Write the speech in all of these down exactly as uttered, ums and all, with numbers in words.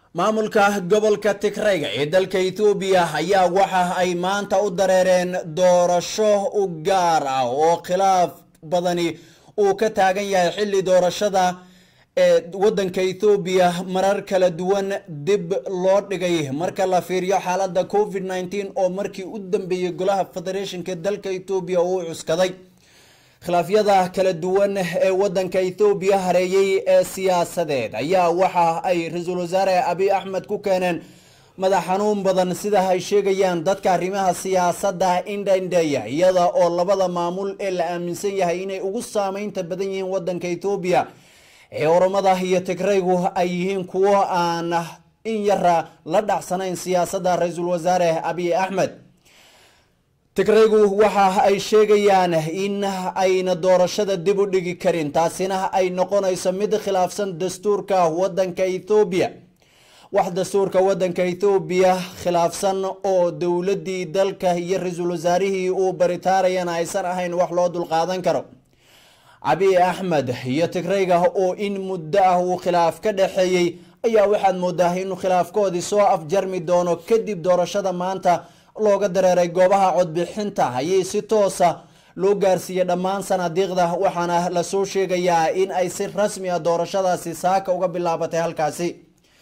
maamulka gobolka Tigray ee dalka Itoobiya ayaa waxa ay maanta u dareereen doorasho u gaar ah oo khilaaf badani uu ka taagan yahay xilli doorashada ee wadanka Itoobiya marar kala duwan dib loo dhigay marka la fiiriyo xaaladda covid nineteen oo markii u dambeeyay golaha federationka dalka Itoobiya uu cuskaday khilaafyada kala duwan ee wadanka Itoobiya hareeyay ee siyaasadeed ayaa waxa ay ra'iisul wasaare Abiy Ahmed ku keeneen madax xanuun badan sida ay sheegayaan dadka arrimaha siyaasadda indha-indheeya iyada oo labada maamul ee la aaminsan yahay inay ugu saameynta badan yihiin wadanka Itoobiya ee Oromada iyo Tigraygu ay yihiin kuwo aan in yara la dhacsanayn siyaasadda ra'iisul wasaare Abiy Ahmed. Tigraygu waxa ay sheegayaan in ayna doorashada dib u dhigi karin taasina ay noqonayso mid khilaafsan dastuurka wadanka Itoobiya wax dastuurka wadanka Itoobiya khilaafsan oo dawladii dalka iyo ra'iisul wasaarihii uu baritaarayaan aysan ahayn wax loo dul qaadan karo. Abiy Ahmed iyo Tigrayga oo in muddo ah uu khilaaf ka dhaxeeyay ayaa waxaad moodaa in khilaafkoodii soo afjarmi doono kadib doorashada maanta looga dareeray goobaha codbixinta ayay si toos ah loo gaarsiiyay dhammaan sanadiiqda waxaana la soo sheegayaa in ay si rasmi ah doorashadaasi saaka uga bilaabatay halkaasi.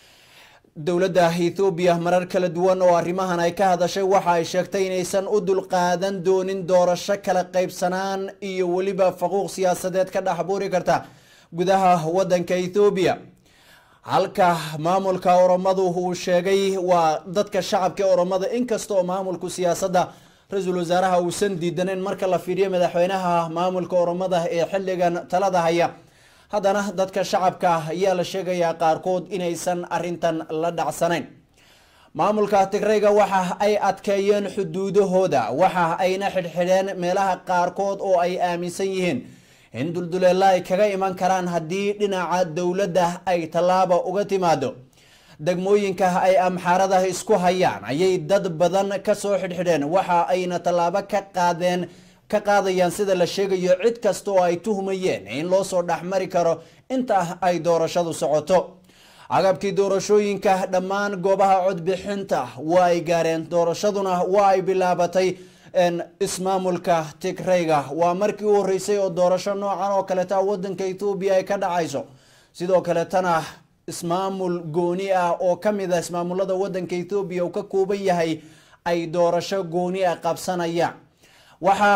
dowladda Itoobiya marar kala duwan oo arrimahan ay ka hadashay waxa ay sheegtay inaysan u dul qaadan doonin doorasho kala qaybsanaan iyo waliba faquuq siyaasadeed ka dhaxbuuri karta gudaha wadanka Itoobiya. halka maamulka Oromadu uu sheegay waa dadka shacabka Oromada inkastoo maamulku siyaasadda ra'iisul wasaaraha uu san diidaneen marka la fiiriyo madaxweynaha maamulka Oromada ee xilligan talada haya haddana dadka shacabka ayaa la sheegayaa qaarkood inaysan arintan la dhacsanayn. maamulka Tigrayga waxa ay adkeeyeen xuduudahooda waxa ayna xidhxidheen meelaha qaarkood oo ay aaminsan yihiin in dulduleela ay kaga iman karaan haddii dhinaca dawladda ay tallaabo uga timaado. degmooyinka ay amxaarada isku hayaan ayay dad badan ka soo xidhxidheen waxa ayna tallaabo ka qaadeen ka qaadayaan sida la sheegayo cid kasta oo ay tuhmayeen in loo soo dhaxmari karo inta ay doorashadu socoto. agabkii doorashooyinka dhammaan goobaha codbixinta waa ay gaareen doorashaduna waa ay bilaabatay ismaamulka Tigrayga waa markii u horeysay oo doorasho noocan oo kale ta wadanka Itoobiya ay ka dhacayso sidoo kale tana ismaamul gooni ah oo kamid ah ismaamulada wadanka Itoobiya uu ka kooban yahay ay doorasho gooni ah qabsanayaan. waxa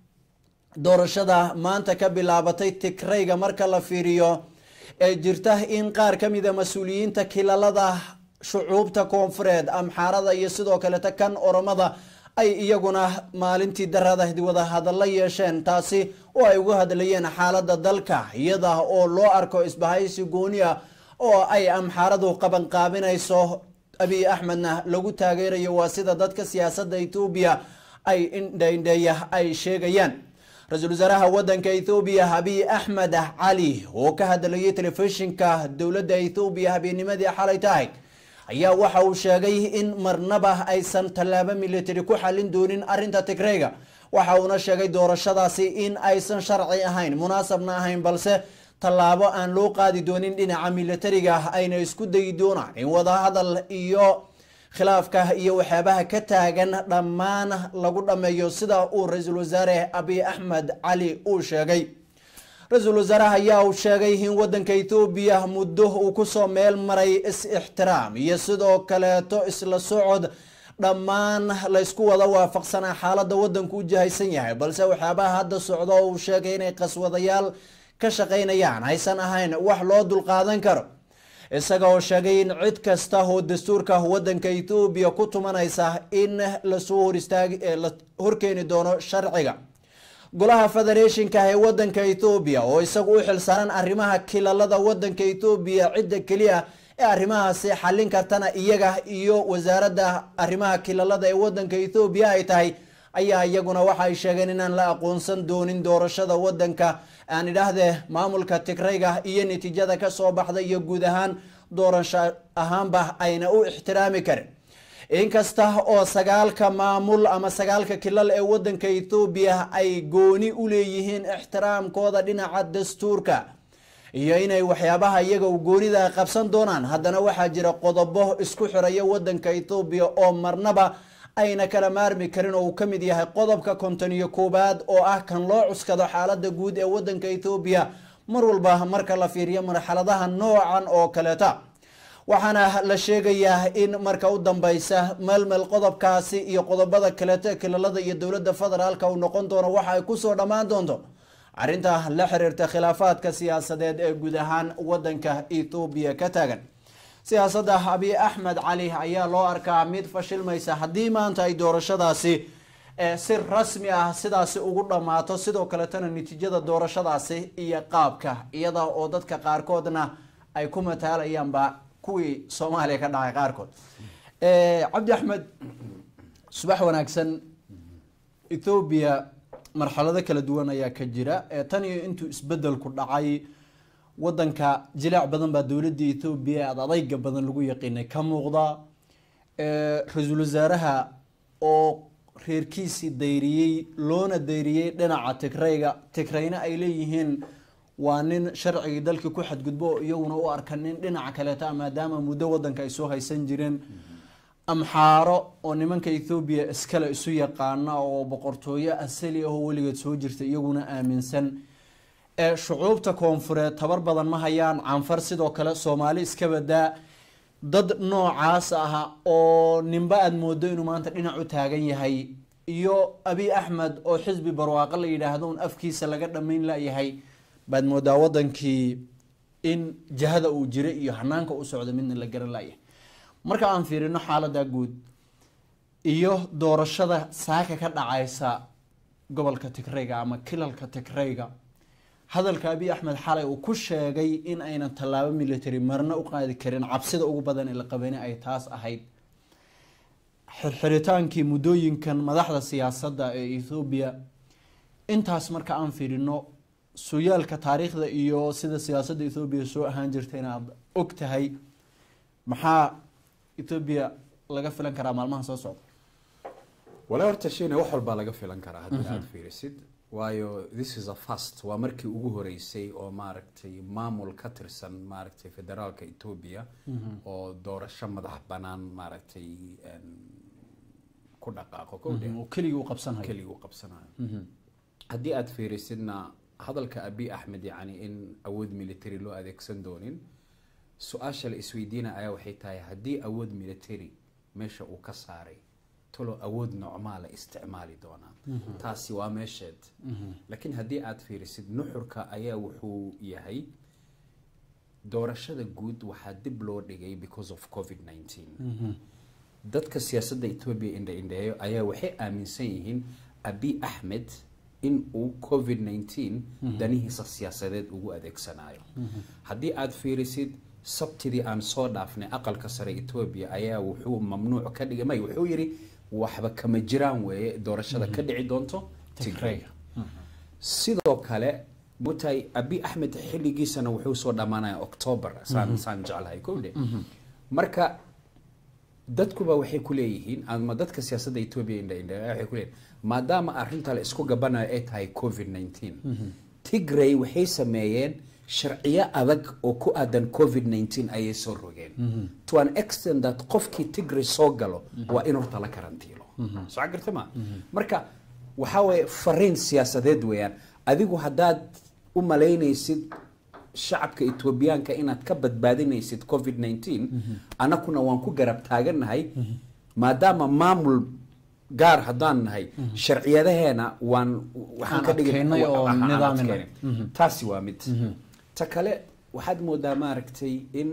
doorashada maanta ka bilaabatay Tigrayga marka la fiiriyo ee jirta in qaar kamid ah mas'uuliyiinta kilalada shucuubta koonfureed amxaarada iyo sidoo kale ta kan Oromada ay iyaguna maalintii darada wada hadal la yeesheen taasi oo ay uga hadlayeen xaaladda dalka iyada oo loo arko isbahaysi gooni ah oo ay amxaaradu qaban qaabinayso Abiy Ahmedna lagu taageerayo waa sida dadka siyaasadda Itoobiya ay indha-indheeya ay sheegayaan. ra'iisul wasaaraha wadanka Itoobiya Abiy Ahmed Ali oo ka hadlayay telefishinka dawladda Itoobiya habeennimadii xalay tahay ayaa waxa uu sheegay in marnaba aysan tallaabo military ku xalin doonin arinta Tigrayga waxa uuna sheegay doorashadaasi in aysan sharci ahayn munaasabna ahayn balse tallaabo aan loo qaadi doonin dhinaca militariga ayna isku dayi doonaan in wada hadal iyo khilaafka iyo waxyaabaha ka taagan dhammaan lagu dhameeyo sida uu ra'iisul wasaare Abiy Ahmed Ali uu sheegay. ra'iisul wasaaraha ayaa uu sheegay in wadanka Itoobiya muddo uu ku soo meel maray is-ixtiraam iyo sidoo kale to isla socod dhammaan la isku wada waafaqsanaa xaaladda wadanku u jahaysan yahay balse waxyaabaha hadda socdo uu sheegay inay qaswadayaal ka shaqeynayaan aysan ahayn wax loo dul qaadan karo isaga oo sheegay in cid kasta oo dastuurka wadanka Itoobiya ku tumanaysa in la soo hor istaag la horkeeni doono sharciga. golaha federationka ee wadanka Itoobiya oo isagu u xilsaaran arrimaha kilalada wadanka Itoobiya cidda kaliya ee arrimahaasi xalin kartana iyaga iyo wasaaradda arrimaha kilalada ee wadanka Itoobiya ay tahay ayaa iyaguna waxa ay sheegeen inaan la aqoonsan doonin doorashada wadanka aan idhaahdee maamulka Tigrayga iyo natiijada ka soo baxday iyo guud ahaan doorasho ahaanba ayna u ixtiraami karin. inkasta oo sagaalka maamul ama sagaalka kilal ee wadanka Itoobiya ay gooni u leeyihiin ixtiraamkooda dhinaca dastuurka iyo inay waxyaabaha iyaga u goonida qabsan doonaan, haddana waxaa jira qodobo isku xiraya wadanka Ethiopia oo marnaba ayna kala maarmi karin oo uu ka mid yahay qodobka konton iyo koowaad oo ah kan loo cuskado xaaladda guud ee wadanka Ethiopia mar walba marka la fiiriyo marxaladaha noocan oo kaleeta. waxaana la sheegayaa in marka u dambaysa malmal qodobkaasi iyo qodobada kaleeta kilalada iyo dowladda federaalka uu noqon doono waxa ay ku soo dhamaan doonto arrinta la xiriirta khilaafaadka siyaasadeed ee guud ahaan wadanka Ethiopia ka taagan. siyaasadda Abiy Ahmed Cali ayaa loo arkaa mid fashilmaysa haddii maanta ay doorashadaasi si rasmi ah sidaasi ugu dhamaato, sidoo kaleetana natiijada doorashadaasi iyo qaabka iyada oo dadka qaarkoodna ay ku mataalayaanba kuwii Soomaaliya ka dhacay qaarkood. Cabdi Axmed, subax wanaagsan. Ethiopia marxalado kala duwan ayaa ka jira tan iyo intuu isbedelku dhacay wadanka jilaac badan baa dowladda Ethiopia aad adayga badan lagu yaqiinay ka muuqda. ra-iisul wasaaraha oo reerkiisii dayriyey loona dayriyey dhinaca Tigrayga Tigrayna ay leeyihiin waa nin sharciga dalka ku xadgudbo iyaguna u arkan nin dhinaca kaleeta maadaama muddo wadanka ay soo haysan jireen. Amxaaro oo nimanka Ethiopia iskala isu yaqaana oo boqortooyo asali ah oo weligeed soo jirta iyaguna aaminsan. ee shucuubta koonfureed tabar badan ma hayaan, canfar sidoo kale Soomaali iska badaa dad noocaas ah oo ninba aad moodo inuu maanta dhinac u taagan yahay, iyo Abiy Ahmed oo xisbi barwaaqo la yiraahdo un afkiisa laga dhameyn la yahay, baad moodaa wadankii in jahada uu jiray iyo hanaanka uu socdo midna la garan laayay. marka aan fiirino xaaladda guud iyo doorashada saaka ka dhacaysa gobolka Tigrayga ama kilalka Tigrayga, hadalka Abiy Ahmed xalay uu ku sheegay in aynan tallaabo military marna u qaadi karin, cabsida ugu badan ee la qabanay ay taas ahayd. xirxiritaankii muddooyinkan madaxda siyaasadda ee Ethiopia, intaas marka aan fiirino sooyaalka taariikhda iyo sida siyaasadda Ethiopia soo ahaan jirtay inaad og tahay, maxaa Ethiopia laga filan karaa maalmaha soo socda? wala horta shayna wax walba laga filan karaa haddii aad fiirisid, waayo this is a first waa markii ugu horeysay oo maaragtay maamul ka tirsan maaragtay federaalka Ethiopia oo doorasho madax banaan maaragtay ku dhaqaaqo kowdee oo kaliya u qabsanayo kaliya u qabsanayo. haddii aad fiirisidna hadalka Abiy Ahmed yani in awood military loo adeegsan doonin, su-aasha la isweydiina ayaa waxay tahay haddii awood military meesha uu ka saaray tolo awood noocmaa la isticmaali doonaa. taasi waa meesheed. laakiin haddii aad fiirisid nuxurka ayaa wuxuu yahay doorashada guud waxaa dib loo dhigay because of covid nineteen. dadka siyaasadda Ethiopia indha indheeyo ayaa waxay aaminsan yihiin Abiy Ahmed in uu covid nineteen danihiisa siyaasadeed ugu adeegsanayo. haddii aad fiirisid sabtidii aan soo dhaafnay aqalka sare Ethiopia ayaa wuxuu mamnuuc ka dhigay, may wuxuu yiri waxba kama jiraan weeye doorashada ka dhici doonto Tigrayga. sidoo kale mutay Abiy Ahmed xilligiisana wuxuu soo dhamaanayaa October saan saan jeclahay kowdee. marka dadkuba waxay ku leeyihiin ama dadka siyaasadda Ethiopia indha indha waxay ku leeyihiin maadaama arrinta la isku gabanayo ay tahay covid nineteen, Tigray waxay sameeyeen sharciyo adag oo ku aadan covid nineteen ayay soo rogeen to an extent that qofkii Tigray soo galo waa in horta la karantiilo. soo gartay ma marka waxa way fariin siyaasadeed weeyaan. adigu haddaad u malaynaysid shacabka Ethiopiaanka inaad ka badbaadinaysid covid nineteen, anakuna waan ku garab taaganahay maadaama maamul gaar haddaan nahay sharciyadaheena waan waxaan ka dhigay nidaamina. taasi waa mid. ta kale waxaad moodaa maaragtay in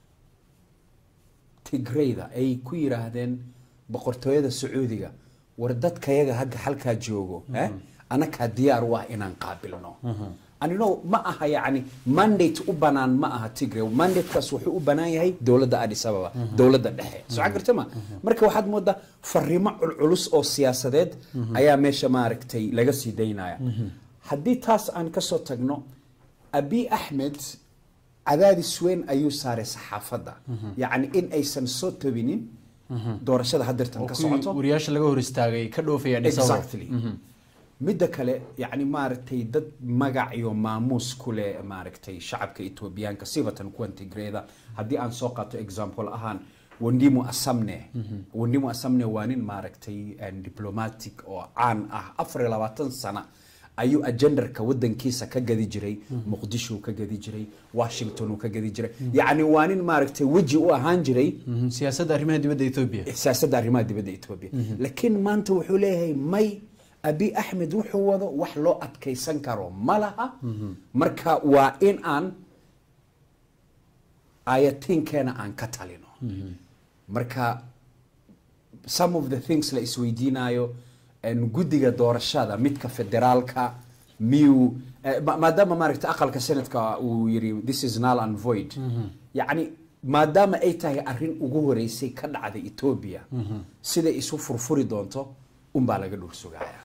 Tigrayda ay ku yiraahdeen boqortooyada Sacuudiga war dadkayaga hadda halkaa joogo eh anaka diyaar waa inaan qaabilno. anino ma aha yani mandate u banaan ma aha Tigray, mandate kaas wuxuu u banaan yahay dawladda Addis Ababa, dawladda dhexe. soo gartama marka waxaad moodaa fariimo culus oo siyaasadeed ayaa meesha maaragtay laga sii daynaya. haddii taas aan ka soo tagno, Abiy Ahmed cadaadis weyn ayuu saaray saxaafadda, yani in aysan soo tabinin doorashada hadirtan ka socoto wariyaasha laga hor istaagay ka dhoofayaan exactly midda kale yani maaragtay dad magac iyo maamuus ku leh maaragtay shacabka Etoobiyaanka sibatan kuwan Tigreeda haddii aan soo qaato example ahaan Wandimo Asamne Wandimo Asamne waa nin maaragtay diplomatic oo caan ah afar iyo labaatan sano ayuu agendarka wadankiisa ka gadi jiray Muqdisho ka gadi jiray Washington ka gadi jiray yani waa nin maaragtay waji u ahaan jiray siyaasadda arrimaha dibadda Ethiopia siyaasadda arrimaha dibadda Ethiopia laakiin maanta wuxuu leeyahay may Abiy Ahmed wuxuu wado wax loo adkeysan karo malaha marka waa in aan ayatinkeena aan ka talino marka some of the things la isweydiinayo en gudiga doorashada midka federaalka miyu maadaama maaragtay aqalka senadka uu yiri this is null and void yani maadaama ay tahay arrin ugu horeysay ka dhacday Ethiopia sida isu furfuri doonto un baa laga dhul sugaya